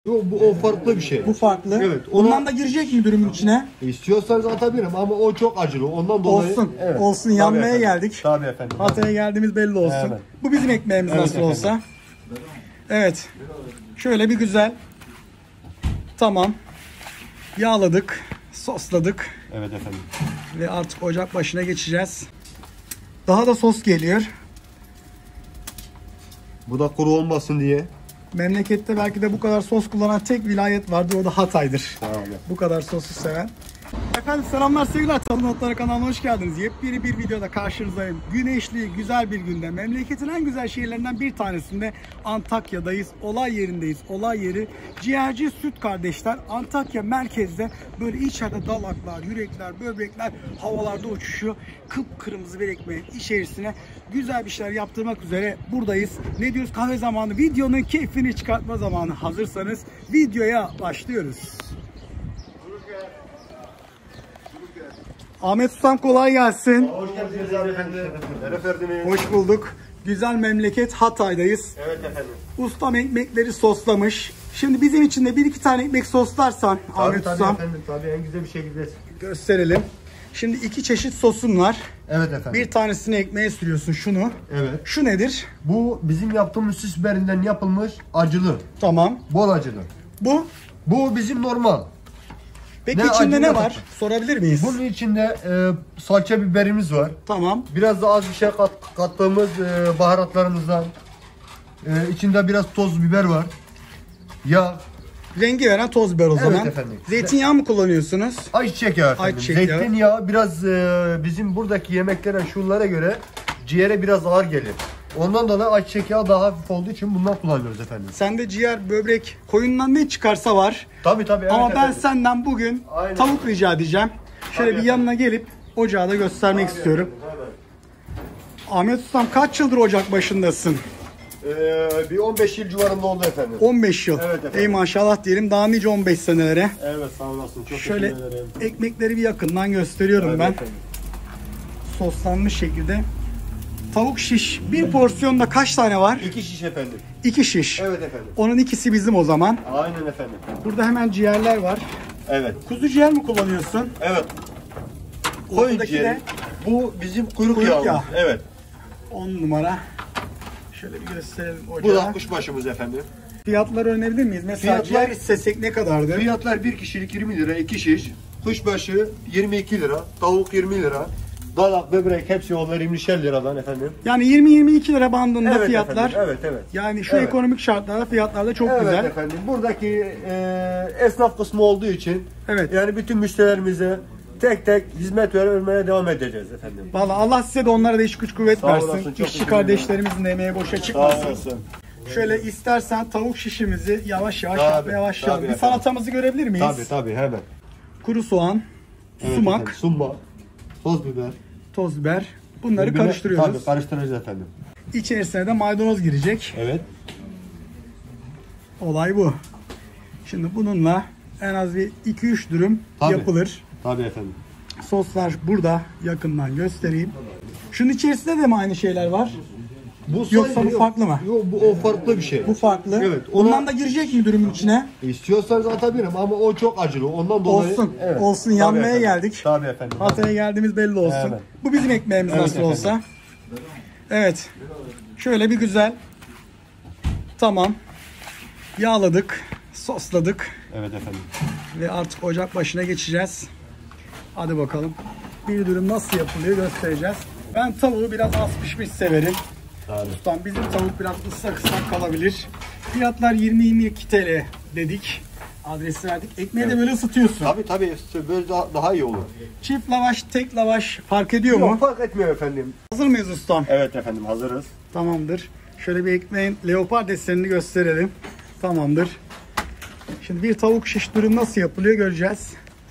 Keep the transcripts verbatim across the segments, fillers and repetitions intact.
Yok, bu o farklı bir şey. Bu farklı. Evet. Ondan Ona... da girecek mi dürümün içine? İstiyorsanız atabilirim ama o çok acılı. Ondan dolayı. Olsun. Evet. Olsun. Tabii Yanmaya efendim. geldik. Tabii efendim. Hatay'a geldiğimiz belli olsun. Evet. Bu bizim ekmeğimiz Evet nasıl efendim. olsa. Evet. Şöyle bir güzel. Tamam. Yağladık. Sosladık. Evet efendim. Ve artık ocak başına geçeceğiz. Daha da sos geliyor. Bu da kuru olmasın diye. Memlekette belki de bu kadar sos kullanan tek vilayet vardır. O da Hatay'dır. Tamam. Bu kadar sosu seven. Efendim selamlar sevgiler. Tadı Notları kanalına hoş geldiniz. Yepyeni bir videoda karşınızdayım. Güneşli, güzel bir günde. Memleketin en güzel şehirlerinden bir tanesinde Antakya'dayız. Olay yerindeyiz. Olay yeri Ciğerci Süt Kardeşler. Antakya merkezde böyle içeride dalaklar, yürekler, böbrekler havalarda uçuşuyor. Kıpkırmızı bir ekmeğin içerisine güzel bir şeyler yaptırmak üzere buradayız. Ne diyoruz? Kahve zamanı. Videonun keyfini çıkartma zamanı. Hazırsanız videoya başlıyoruz. Ahmet Ustam kolay gelsin. Hoş geldiniz abi efendim. Efendim. Hoş bulduk. Güzel memleket Hatay'dayız. Evet efendim. Ustam ekmekleri soslamış. Şimdi bizim için de bir iki tane ekmek soslarsan Tabii, Ahmet tabii Ustam. efendim. Tabii en güzel bir şekilde Gösterelim. Şimdi iki çeşit sosun var. Evet efendim. Bir tanesini ekmeğe sürüyorsun şunu. Evet. Şu nedir? Bu bizim yaptığımız süs biberinden yapılmış acılı. Tamam. Bol acılı. Bu? Bu bizim normal. Peki Ne içinde acı, ne ne var? tatlı. Sorabilir miyiz? Bunun içinde e, salça biberimiz var. Tamam. Biraz da az bir şey kat, kattığımız e, baharatlarımızdan. E, içinde biraz toz biber var. Yağ. Rengi veren toz biber o Evet zaman. efendim. Zeytinyağı mı kullanıyorsunuz? Ayçiçek yağı efendim. Ayçiçek yağı. Zeytinyağı biraz e, bizim buradaki yemeklere, şunlara göre ciğere biraz ağır gelir. Ondan dolayı ayçiçek yağı daha hafif olduğu için bundan kullanıyoruz efendim. Sende ciğer, böbrek, koyundan ne çıkarsa var. Tabii tabii. Evet, Ama ben efendim. senden bugün Aynen. tavuk rica edeceğim. Şöyle Tabii bir yanına gelip ocağı da göstermek Tabii istiyorum. efendim, evet. Ahmet Ustam kaç yıldır ocak başındasın? Ee, bir on beş yıl civarında oldu efendim. on beş yıl. Evet efendim. Ey maşallah diyelim daha nice on beş senelere. Evet sağ olasın. Çok Şöyle teşekkür ederim. ekmekleri bir yakından gösteriyorum Evet ben. efendim. Soslanmış şekilde. Tavuk şiş. Bir porsiyonda kaç tane var? İki şiş efendim. İki şiş. Evet efendim. Onun ikisi bizim o zaman. Aynen efendim. Burada hemen ciğerler var. Evet. Kuzu ciğer mi kullanıyorsun? Evet. Koyun Ortadaki ciğeri. de Bu bizim kuyruk, Kuyruk yağımız. yağı. Evet. on numara. Şöyle bir gösterelim Bu ocağı. da kuşbaşımız efendim. Fiyatları öğrenebilir miyiz? Mesela Fiyatlar- ciğer istesek ne kadardı? Fiyatlar bir kişilik yirmi lira, iki şiş. Kuşbaşı yirmi iki lira, tavuk yirmi lira. Dalak, böbrek hepsi onlar yirmişer liradan efendim. Yani yirmi yirmi iki lira bandında Evet fiyatlar. efendim, evet evet. Yani şu Evet. ekonomik şartlarda fiyatlar da çok evet güzel. efendim. Buradaki e, esnaf kısmı olduğu için Evet. yani bütün müşterilerimize tek tek hizmet vermeye devam edeceğiz efendim. Vallahi Allah size de onlara da iş güç kuvvet Sağ versin. olasın, çok İşçi teşekkür kardeşlerimizin de emeği boşa Sağ çıkmasın. olasın. Şöyle istersen tavuk şişimizi yavaş yavaş Tabii, yapmaya başlayalım. tabii Bir efendim. salatamızı görebilir miyiz? Tabii tabii hemen. Kuru soğan, Evet sumak, efendim, sumak, toz biber. toz biber. Bunları Birbirine- karıştırıyoruz. Tabii karıştıracağız efendim. İçerisine de maydanoz girecek. Evet. Olay bu. Şimdi bununla en az bir iki üç dürüm Tabii. yapılır. Tabii efendim. Soslar burada, yakından göstereyim. Şunun içerisinde de mi aynı şeyler var? Bu Yoksa sadece- bu farklı mı? Yok bu o farklı bir şey. Bu farklı. Evet, ona- Ondan da girecek mi dürümün içine? İstiyorsanız atabilirim ama o çok acılı. Ondan dolayı. Olsun. Evet. Olsun. Tabii Yanmaya efendim. geldik. Tabii efendim. Hatay'a geldiğimiz belli olsun. Evet. Bu bizim ekmeğimiz Evet nasıl efendim. olsa. Evet. Şöyle bir güzel. Tamam. Yağladık. Sosladık. Evet efendim. Ve artık ocak başına geçeceğiz. Hadi bakalım. Bir dürüm nasıl yapılıyor göstereceğiz. Ben tavuğu biraz az pişmiş severim. Tabii. Ustam bizim tavuk biraz ıslak ıslak kalabilir. Fiyatlar yirmi yirmi iki TL dedik. Adresi verdik. Ekmeği de böyle ısıtıyorsun. Tabii tabii. Böyle daha, daha iyi olur. Çift lavaş, tek lavaş fark ediyor mu? Yok fark etmiyor efendim. Hazır mıyız ustam? Evet efendim hazırız. Tamamdır. Şöyle bir ekmeğin leopar desenini gösterelim. Tamamdır. Şimdi bir tavuk şiş dürüm nasıl yapılıyor göreceğiz.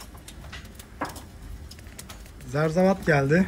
Zerzevat geldi.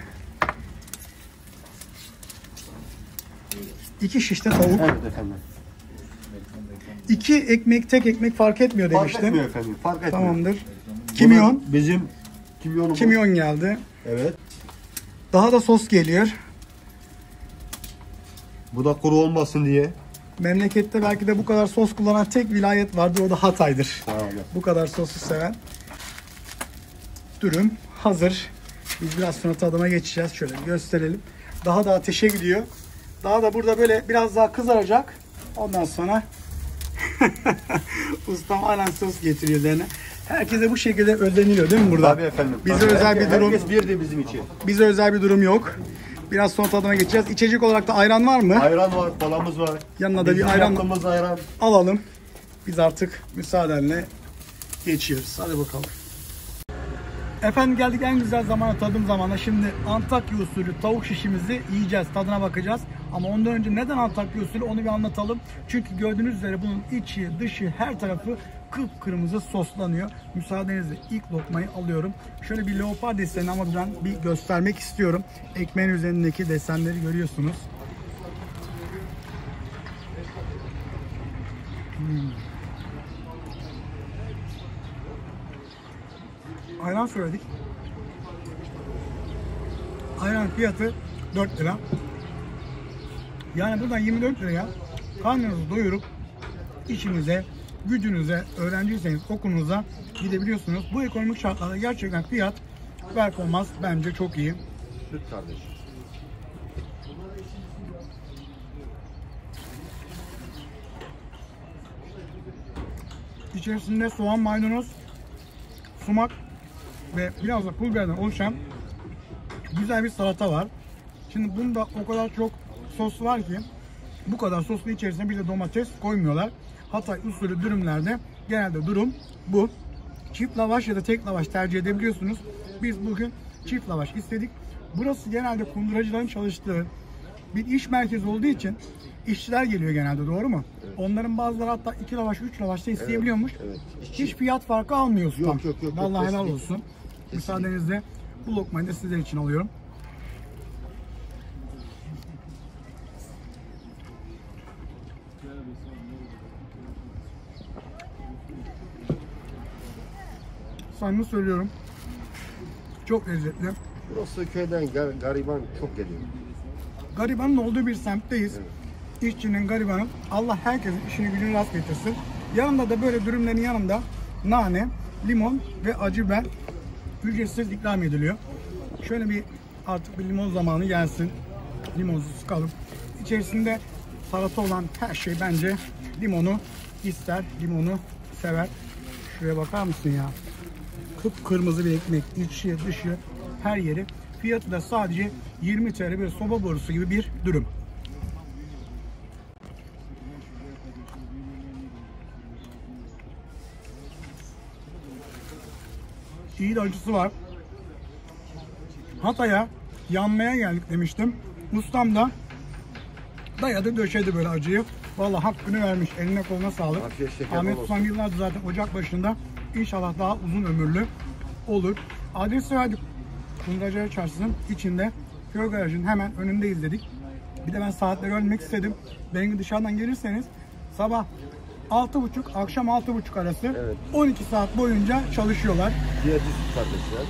İki şişte tavuk. Evet efendim. İki ekmek tek ekmek fark etmiyor Fark demiştim. etmiyor efendim. Fark etmiyor. Tamamdır. Kimyon. Bunun Bizim kimyonumuz. Kimyon geldi. Evet. Daha da sos geliyor. Bu da kuru olmasın diye. Memlekette belki de bu kadar sos kullanan tek vilayet vardır, o da Hatay'dır. Aynen. Bu kadar sosu seven. Dürüm hazır. Biz biraz sonra tadıma geçeceğiz. Şöyle gösterelim. Daha da ateşe gidiyor. Daha da burada böyle biraz daha kızaracak. Ondan sonra ustam halen sos getiriyor üzerine. Herkese bu şekilde özeniliyor değil mi burada? Tabii efendim. Bize Tabii. özel Herkes, bir durum. Herkes birdi bizim için. Bize özel bir durum yok. Biraz sonra tadına geçeceğiz. İçecek olarak da ayran var mı? Ayran var, kolamız var. Yanına da bir Bizim ayran yaptığımız ayran. alalım. Biz artık müsaadenle geçiyoruz. Hadi bakalım. Efendim geldik en güzel zamana, tadım zamana. Şimdi Antakya usulü tavuk şişimizi yiyeceğiz, tadına bakacağız. Ama ondan önce neden Antakya usulü onu bir anlatalım. Çünkü gördüğünüz üzere bunun içi, dışı, her tarafı kıpkırmızı soslanıyor. Müsaadenizle ilk lokmayı alıyorum. Şöyle bir leopar deseni ama ben bir göstermek istiyorum. Ekmeğin üzerindeki desenleri görüyorsunuz. Hmm. Ayran söyledik. Ayran fiyatı dört lira. Yani buradan yirmi dört liraya karnınızı doyurup işinize, gücünüze, öğrenciyseniz okulunuza gidebiliyorsunuz. Bu ekonomik şartlarda gerçekten fiyat performans bence çok iyi. Süt kardeş. İçerisinde soğan, maydanoz, sumak ve biraz da pul biberden oluşan güzel bir salata var. Şimdi bunda o kadar çok sos var ki bu kadar sosun içerisine bir de domates koymuyorlar. Hatay usulü dürümlerde genelde durum bu. Çift lavaş ya da tek lavaş tercih edebiliyorsunuz. Biz bugün çift lavaş istedik. Burası genelde kunduracıların çalıştığı bir iş merkezi olduğu için işçiler geliyor genelde, doğru mu? Evet. Onların bazıları hatta iki lavaş, üç lavaş da isteyebiliyormuş. Evet, evet. Hiç fiyat farkı almıyorsun. Yok yok yok. Vallahi helal olsun. Kesinlikle. Müsaadenizle bu lokmayı da sizler için alıyorum. Samimi söylüyorum. Çok lezzetli. Burası köyden gar gariban çok geliyor. Garibanın olduğu bir semtteyiz. Evet. İşçinin, garibanın. Allah herkesin işini gücünü rast getirsin. Yanında da böyle dürümlerin yanında nane, limon ve acı biber ücretsiz ikram ediliyor. Şöyle bir artık bir limon zamanı gelsin. Limonsuz sıkalım. İçerisinde salata olan her şey bence limonu ister, limonu sever. Şuraya bakar mısın ya? Kıpkırmızı bir ekmek, içi, dışı, her yeri. Fiyatı da sadece yirmi TL, bir soba borusu gibi bir dürüm. İyi de acısı var. Hatay'a yanmaya geldik demiştim. Ustam da dayadı döşedi böyle acıyı. Vallahi hakkını vermiş. Eline koluna sağlık. Ahmet Ustam yıllardır zaten ocak başında. İnşallah daha uzun ömürlü olur. Adresi verdik. Kunduracılar Çarşısı'nın içinde. Köy garajının hemen önündeyiz dedik. Bir de ben saatleri ölmek istedim. Belki dışarıdan gelirseniz sabah altı buçuk, akşam altı buçuk arası, evet, on iki saat boyunca çalışıyorlar. Ciğerci süt kardeşler.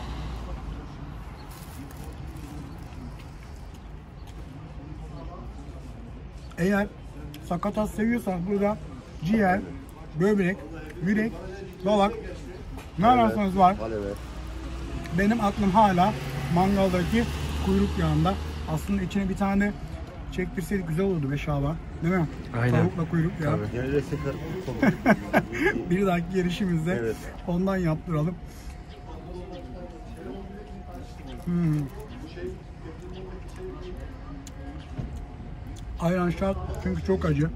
Eğer sakatat seviyorsanız burada ciğer, böbrek, yürek, dalak ne ararsanız var. Evet. Benim aklım hala mangaldaki kuyruk yağında. Aslında içine bir tane çektirseydik güzel olurdu be Şaban. Değil mi? Aynen. Tavukla kuyruk yağı. Bir dahaki gelişimizde evet, ondan yaptıralım. Hmm. Ayran şart çünkü çok acı.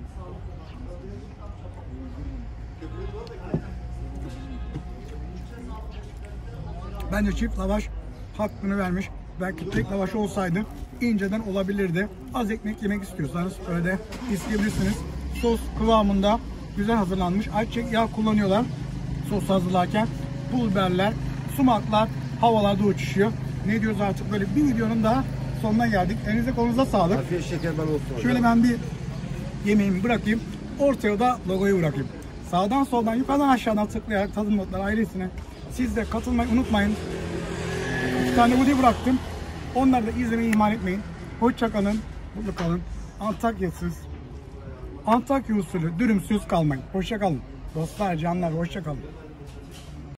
Bence çift lavaş hakkını vermiş. Belki tek lavaş olsaydı inceden olabilirdi. Az ekmek yemek istiyorsanız öyle de isteyebilirsiniz. Sos kıvamında güzel hazırlanmış. Ayçiçek yağı kullanıyorlar sos hazırlarken. Pul biberler, sumaklar havalarda uçuşuyor. Ne diyoruz artık, böyle bir videonun daha sonuna geldik. Elinize kolunuza sağlık. Afiyet şeker bal olsun. Şöyle ben bir yemeğimi bırakayım. Ortaya da logoyu bırakayım. Sağdan soldan yukarıdan aşağıdan tıklayarak Tadım Notları ailesine siz de katılmayı unutmayın. İki tane video bıraktım. Onları da izlemeyi ihmal etmeyin. Hoşça kalın, mutlu kalın. Antakya'sız Antakya usulü dürümsüz kalmayın. Hoşça kalın. Dostlar, canlar, hoşça kalın.